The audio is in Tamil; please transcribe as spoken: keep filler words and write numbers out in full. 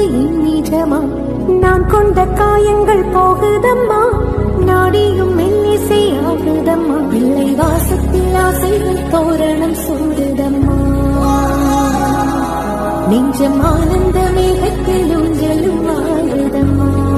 நிஜமா நான் கொண்ட காயங்கள் போகுதம்மா நாடியும் மெல்லிசை ஆகுதம்மா பிள்ளை வாசத்தில் ஆசைகள் தோரணம் சூடுதம்மா நெஞ்சம் ஆனந்த மேகத்தில் ஊஞ்சலும் ஆடுதம்மா